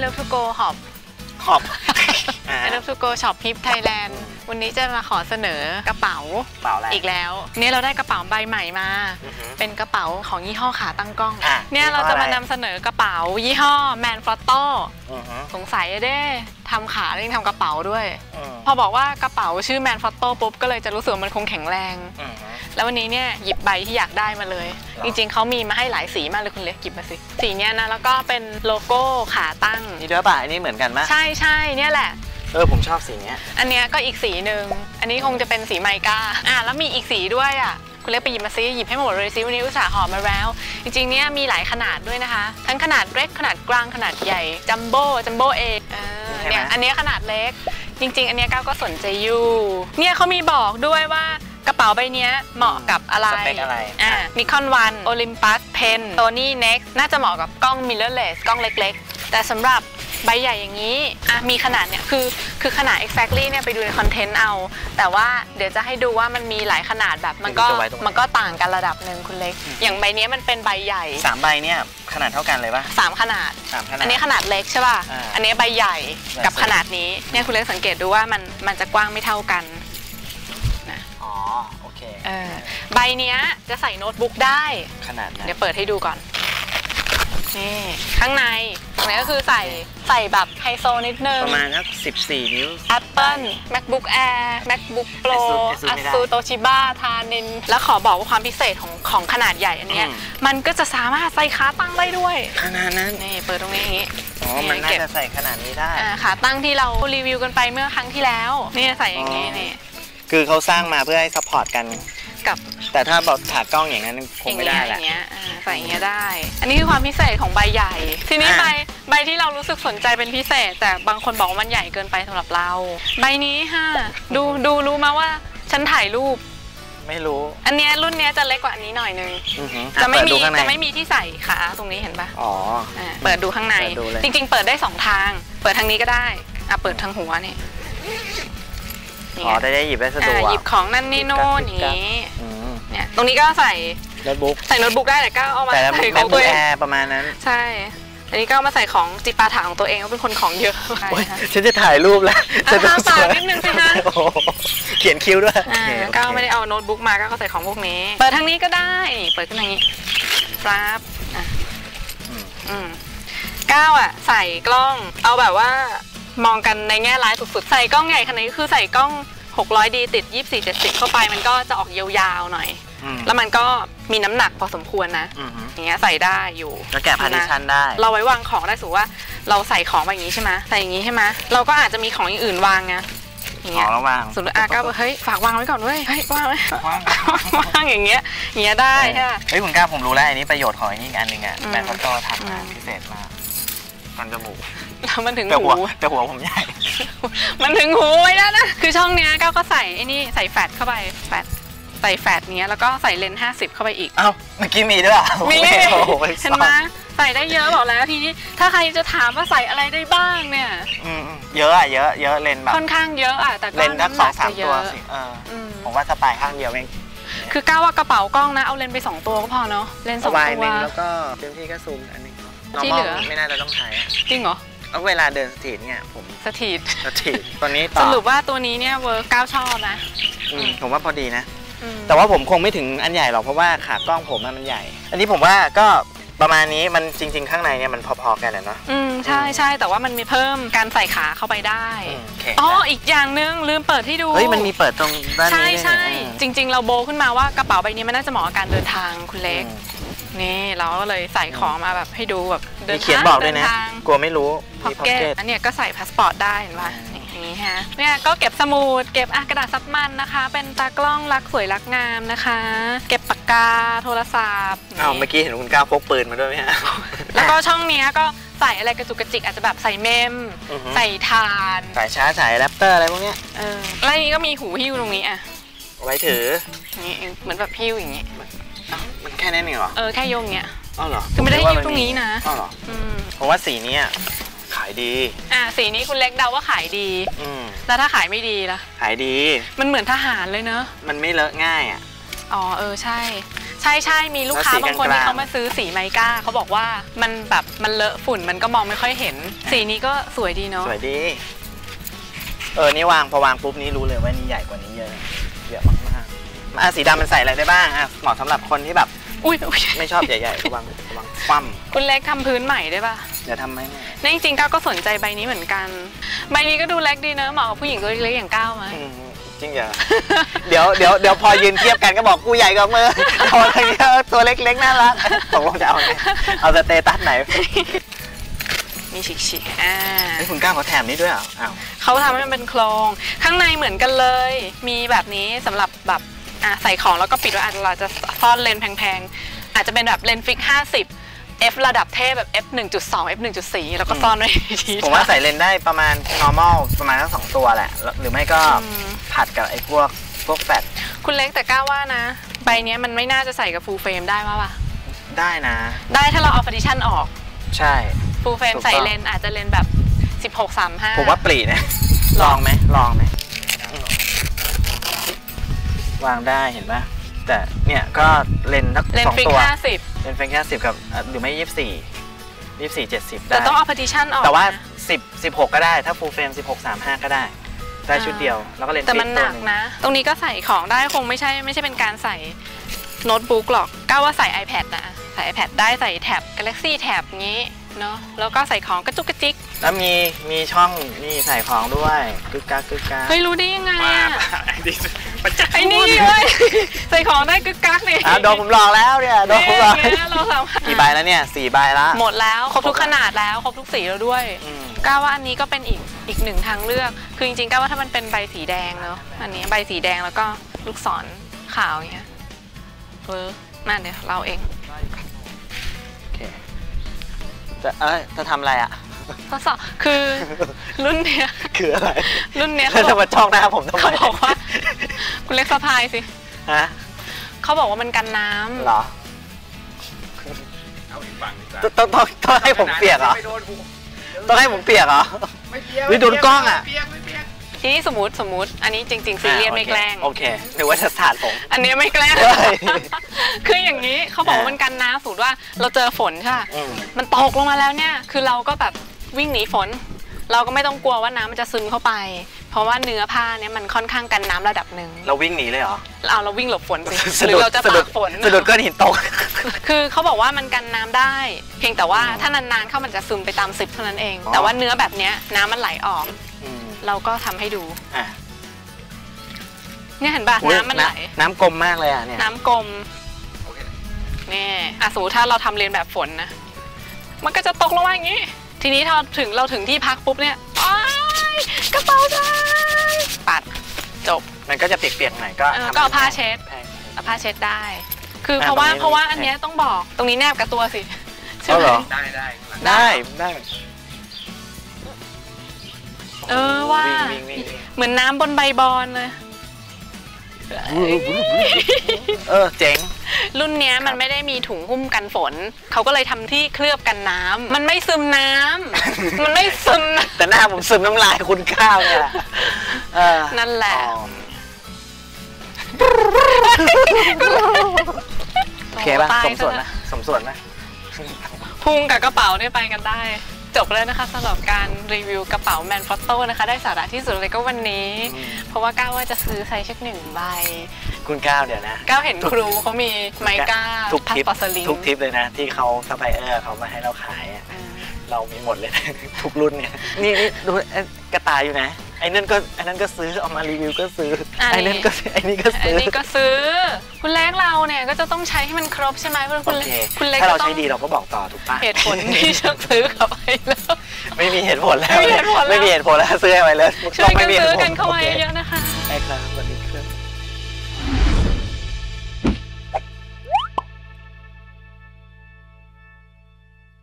Love to Go หอบI Love to Go Shop Hip Thailand วันนี้จะมาขอเสนอกระเป๋าอีกแล้วเนี่ยเราได้กระเป๋าใบใหม่มาเป็นกระเป๋าของยี่ห้อขาตั้งกล้องเนี่ยเราจะมานำเสนอกระเป๋ายี่ห้อ Manfrotto สงสัยเด้ทำขาแล้วยังทำกระเป๋าด้วยพอบอกว่ากระเป๋าชื่อ Manfrotto ปุ๊บก็เลยจะรู้สึกมันคงแข็งแรงแล้ววันนี้เนี่ยหยิบใบที่อยากได้มาเลยจริงๆเขามีมาให้หลายสีมากเลยคุณเล็กหยิบมาสิสีเนี้ยนะแล้วก็เป็นโลโก้ขาตั้งนี่ด้วยป่ะอันนี้เหมือนกันไหมใช่เนี่ยแหละผมชอบสีนี้อันเนี้ยก็อีกสีหนึ่งอันนี้คงจะเป็นสีไมก้าแล้วมีอีกสีด้วยคุณเล็กไปหยิบมาซิหยิบให้หมดเลยซิวันนี้อุตส่าห์ห่อมาแล้วจริงๆเนี่ยมีหลายขนาดด้วยนะคะทั้งขนาดเล็กขนาดกลางขนาดใหญ่จัมโบ้เอเนี่ยอันนี้ขนาดเล็กจริงๆอันนี้ก้าวก็สนใจอยู่เนี่ยเขามีบอกด้วยว่ากระเป๋าใบนี้เหมาะกับอะไรNikon One Olympus Pen Sony Nex น่าจะเหมาะกับกล้อง mirrorless กล้องเล็กๆแต่สำหรับใบใหญ่อย่างนี้มีขนาดเนี่ยคือขนาด exactly เนี่ยไปดูในคอนเทนต์เอาแต่ว่าเดี๋ยวจะให้ดูว่ามันมีหลายขนาดแบบมันก็ต่างกันระดับหนึ่งคุณเล็กอย่างใบนี้มันเป็นใบใหญ่ 3ใบเนี่ยขนาดเท่ากันเลยป่ะ 3ขนาดอันนี้ขนาดเล็กใช่ป่ะอันนี้ใบใหญ่กับขนาดนี้เนี่ยคุณเล็กสังเกตดูว่ามันจะกว้างไม่เท่ากันนะโอเคใบนี้จะใส่โน้ตบุ๊กได้ขนาดนั้นเดี๋ยวเปิดให้ดูก่อนนี่ข้างในก็คือใส่แบบไฮโซนิดนึงประมาณสัก14 นิ้ว Apple MacBook Air MacBook Pro Asus Toshiba Tanin แล้วขอบอกว่าความพิเศษของขนาดใหญ่อันนี้มันก็จะสามารถใส่ขาตั้งได้ด้วยขนาดนั้นนี่เปิดตรงนี้อย่างนี้มันน่าจะใส่ขนาดนี้ได้ขาตั้งที่เรารีวิวกันไปเมื่อครั้งที่แล้วนี่ใส่อย่างนี้นี่คือเขาสร้างมาเพื่อให้ซัพพอร์ตกันแต่ถ้าบอกขากล้องอย่างนั้นคงไม่ได้แหละใส่อย่างเงี้ยได้อันนี้คือความพิเศษของใบใหญ่ทีนี้ใบที่เรารู้สึกสนใจเป็นพิเศษแต่บางคนบอกว่ามันใหญ่เกินไปสำหรับเราใบนี้ดูรู้มาว่าฉันถ่ายรูปไม่รู้อันนี้รุ่นนี้จะเล็กกว่าอันนี้หน่อยนึงจะไม่มีที่ใส่ขาตรงนี้เห็นปะเปิดดูข้างในจริงๆเปิดได้2ทางเปิดทางนี้ก็ได้เปิดทางหัวนี่ได้หยิบได้สะดวกหยิบของนั่นนี่โน่นอย่างนี้เนี่ยตรงนี้ก็ใส่โน้ตบุ๊กได้แต่ก็เอามาใส่ของตัวเองประมาณนั้นใช่อันนี้ก็เอามาใส่ของจิปาถะของตัวเองก็เป็นคนของเยอะฉันจะถ่ายรูปแล้วจะต้องสวยนิดนึงสิฮะเขียนคิ้วด้วยก็ไม่ได้เอาโน้ตบุ๊กมาก็ใส่ของพวกนี้เปิดทางนี้ก็ได้เปิดขึ้นทางนี้ครับก้าวใส่กล้องเอาแบบว่ามองกันในแง่ร้ายสุดๆใส่กล้องใหญ่ขนาดนี้คือใส่กล้อง600D ติด24-70เข้าไปมันก็จะออกยาวๆหน่อยแล้วมันก็มีน้ำหนักพอสมควรนะอย่างเงี้ยใส่ได้อยู่แล้วแกะพาร์ติชันได้เราไว้วางของได้สมมติว่าเราใส่ของแบบนี้ใช่ไหมใส่อย่างนี้ใช่ไหมเราก็อาจจะมีของอย่างอื่นวางไงอย่างเงี้ยสมมติก็เฮ้ยฝากวางไว้ก่อนด้วยเฮ้ยวางไว้วางอย่างเงี้ยได้ใช่ไหมเฮ้ยคุณก้าผมรู้แล้วอันนี้ประโยชน์ของอันนี้อีกอันหนึ่งแมนฟอตโต้ทำมาพิเศษมากกันจมูกแล้วมันถึงหูแต่หัวผมใหญ่มันถึงหูไว้แล้วนะคือช่องเนี้ยก้าวก็ใส่ไอ้นี่ใส่แฟลชเข้าไปใส่แฟลชเนี้ยแล้วก็ใส่เลนส์50เข้าไปอีกเมื่อกี้มีด้วยมีเห็นไหมใส่ได้เยอะบอกแล้วทีนี้ถ้าใครจะถามว่าใส่อะไรได้บ้างเนี่ยเยอะเยอะเลนส์แบบค่อนข้างเยอะแต่ก็เลนส์2-3 ตัวสิผมว่าสไตล์ข้างเดียวเองคือก้าวว่ากระเป๋ากล้องนะเอาเลนส์ไป2 ตัวก็พอเนาะเลนส์2 ตัวแล้วก็เต็มที่ก็ซูมอันนึงที่เหลือไม่น่าจะต้องใช้จริงเหรอเวลาเดินสตรีทเนี่ยผมสตรีทตอนนี้สรุปว่าตัวนี้เนี่ยเวิร์กก้าวชอบนะผมว่าพอดีนะแต่ว่าผมคงไม่ถึงอันใหญ่หรอกเพราะว่าขากล้องผมมันใหญ่อันนี้ผมว่าก็ประมาณนี้มันจริงๆข้างในเนี่ยมันพอๆกันเนาะใช่แต่ว่ามันมีเพิ่มการใส่ขาเข้าไปได้อีกอย่างนึงลืมเปิดให้ดูเฮ้ยมันมีเปิดตรงด้านนี้ใช่จริงๆเราโบขึ้นมาว่ากระเป๋าใบนี้มันน่าจะเหมาะกับการเดินทางคุณเล็กนี่เราก็เลยใส่ของมาแบบให้ดูแบบเดินทางเขียนบอกด้วยนะกลัวไม่รู้พ็อกเก็ตอันนี้ก็ใส่พาสปอร์ตได้เห็นป่ะอย่างนี้ฮะเนี่ยก็เก็บสมุดเก็บกระดาษซับมันนะคะเป็นตากล้องรักสวยรักงามนะคะเก็บปากกาโทรศัพท์เมื่อกี้เห็นคุณก้าวพกปืนมาด้วยไหมฮะแล้วก็ช่องนี้ก็ใส่อะไรกระจุกกระจิกอาจจะแบบใส่เมมใส่ทานใส่ชาร์จใส่แรปเตอร์อะไรพวกนี้แล้วนี้ก็มีหูหิ้วตรงนี้ไว้ถือนี่เหมือนแบบหิ้วอย่างนี้มันแค่นั้นเองเหรอแค่โยงเนี้ยเหรอคือไม่ได้หิ้วตรงนี้นะเหรอเพราะว่าสีนี้ขายดีสีนี้คุณเล็กเดาว่าขายดีแล้วถ้าขายไม่ดีล่ะขายดีมันเหมือนทหารเลยเนอะมันไม่เลอะง่ายใช่ใช่มีลูกค้าบางคนที่เขามาซื้อสีไมก้าเขาบอกว่ามันแบบมันเลอะฝุ่นมันก็มองไม่ค่อยเห็นสีนี้ก็สวยดีเนาะสวยดีนี่พอวางปุ๊บนี้รู้เลยว่านี่ใหญ่กว่านี้เยอะมากๆสีดำมันใส่อะไรได้บ้างเหมาะสำหรับคนที่แบบอุ้ยไม่ชอบใหญ่ๆระวังคว่ำคุณเล็กทำพื้นใหม่ได้ป่ะเดี๋ยวทำไหมเนี่ยในจริงๆก้าวก็สนใจใบนี้เหมือนกันใบนี้ก็ดูเล็กดีนะเหมาะกับผู้หญิงตัวเล็กๆอย่างก้าวไหมจริงเหรอเดี๋ยวพอยืนเทียบกันก็บอกกูใหญ่กว่ามือเอาอะไรเงี้ยตัวเล็กๆน่ารักตกลงจะเอาสเตตัสไหนมีฉีกคุณก้าวเขาแถมนี้ด้วยเหรอเขาทำให้มันเป็นโครงข้างในเหมือนกันเลยมีแบบนี้สำหรับแบบใส่ของแล้วก็ปิดไว้อาจจะเราจะซ่อนเลนส์แพงๆอาจจะเป็นแบบเลนส์ฟิก50 f ระดับเทพแบบ f 1.2 f 1.4 แล้วก็ซ่อนไว้ทีผมว่าใส่เลนส์ได้ประมาณ normal ประมาณทั้ง2ตัวแหละหรือไม่ก็ผัดกับไอ้พวกแฟตคุณเล็กแต่ก้าวว่านะใบนี้มันไม่น่าจะใส่กับ full frame ได้ป่ะได้นะได้ถ้าเราเอา partition ออกใช่ full frame ใส่เลนส์อาจจะเลนส์แบบ16-35 ผมว่าปรีนะลองไหมวางได้เห็นป่ะแต่เนี่ยก็เลนส์ทั้ง2ตัวเลนส์ฟิก50กับหรือไม่24 70ได้แต่ต้องเอา partition ออกแต่ว่า16ก็ได้ถ้า full frame 16-35ก็ได้ชุดเดียวแล้วก็เลนส์แต่มันหนักนะตรงนี้ก็ใส่ของได้คงไม่ใช่เป็นการใส่โน้ตบุ๊กหรอกก้าวว่าใส่ iPad นะใส่ iPad ได้ใส่แท็บ Galaxy แท็บงี้เนาะแล้วก็ใส่ของกระจุกกระจิกแล้วมีช่องนี่ใส่ของด้วยกึกกักเฮ้ยรู้ได้ยังไงไอ้นี่เลยใส่ของได้กึกกักนี่โดนผมหลอกแล้วเนี่ยโดนผมหลอกเราสามารถกี่ใบแล้วเนี่ย4 ใบแล้วหมดแล้วครบทุกขนาดแล้วครบทุกสีแล้วด้วยก้าวว่าอันนี้ก็เป็นอีกหนึ่งทางเลือกคือจริงๆก้าวว่าถ้ามันเป็นใบสีแดงเนาะอันนี้ใบสีแดงแล้วก็ลูกศรขาวอย่างเงี้ยนั่นเดี๋ยวเราเองจะทำอะไรอ่ะทดสอบคือรุ่นเนี้ยคืออะไรรุ่นเนี้ยเขาจะมาจ้องหน้าผมทำไมเขาบอกว่าคุณเล็กสะพายสิเขาบอกว่ามันกันน้ำเหรอต้องให้ผมเปียกเหรอต้องให้ผมเปียกเหรอไม่โดนกล้องอ่ะทีนี้สมมติอันนี้จริงๆซีเรียสไม่แกล้งโอเคหรือว่าจะสาดผมอันนี้ไม่แกล้งคืออย่างนี้เขาบอกว่ามันกันน้ำสูตรว่าเราเจอฝนใช่มันตกลงมาแล้วเนี่ยคือเราก็แบบวิ่งหนีฝนเราก็ไม่ต้องกลัวว่าน้ำมันจะซึมเข้าไปเพราะว่าเนื้อผ้าเนี่ยมันค่อนข้างกันน้ำระดับหนึ่งเราวิ่งหนีเลยเหรอเราวิ่งหลบฝนสิหรือเราจะตากฝนสะดุดก้อนหินตกคือเขาบอกว่ามันกันน้ำได้เพียงแต่ว่าถ้านานๆเข้ามันจะซึมไปตามซิปเท่านั้นเองแต่ว่าเนื้อแบบนี้น้ำมันไหลออกเราก็ทำให้ดูเนี่ยเห็นป่ะน้ำมันไหลน้ำกลมมากเลยอ่ะเนี่ยน้ำกลมนี่สมมติถ้าเราทำเรียนแบบฝนนะมันก็จะตกลงมาอย่างนี้ทีนี้เราถึงที่พักปุ๊บเนี่ยกระเป๋าได้ปัดจบมันก็จะเปียกๆหน่อยก็เอาผ้าเช็ดได้คือเพราะว่าอันนี้ต้องบอกตรงนี้แนบกับตัวสิใช่ไหมได้ว่าเหมือนน้ำบนใบบอนเลยเจ๋งรุ่นนี้มันไม่ได้มีถุงหุ้มกันฝนเขาก็เลยทำที่เคลือบกันน้ำมันไม่ซึมน้ำมันไม่ซึมแต่หน้าผมซึมน้ำลายคุณข้าวเนี่ยนั่นแหละโอเคป่ะสมส่วนไหมพุงกับกระเป๋าเนี่ยไปกันได้จบแล้วนะคะสำหรับการรีวิวกระเป๋าแมนฟอตโต้นะคะได้สาระที่สุดเลยก็วันนี้เพราะว่าก้าวว่าจะซื้อไซส์1 ใบคุณก้าวเดี๋ยวนะก้าวเห็นครูเขามีไมก้าทุกทริปเลยนะที่เขาซัพพลายเออร์เขามาให้เราขายเรามีหมดเลยทุกรุ่นเนี่ยนี่ดูกระต่ายอยู่นะไอ้นั่นก็ซื้อเอามารีวิวก็ซื้อไอ้นี่ก็ซื้อคุณเล็กเราเนี่ยก็จะต้องใช้ให้มันครบใช่ไหมเพื่อนคุณเล็กถ้าเราใช้ดีเราก็บอกต่อถูกป่ะเหตุผลที่จะซื้อเขาไปแล้วไม่มีเหตุผลแล้วซื้อไปแล้วช่วยกันซื้อกันเข้าไว้เยอะนะคะใช่ครับสวัสดีครับ